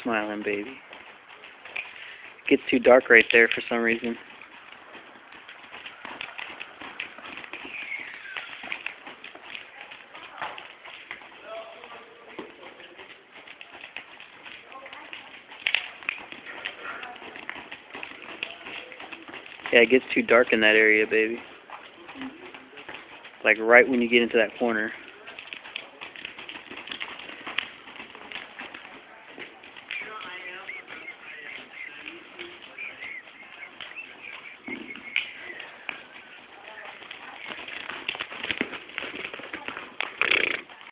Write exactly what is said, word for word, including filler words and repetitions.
smiling, baby. It gets too dark right there for some reason. Yeah, it gets too dark in that area, baby. Like right when you get into that corner.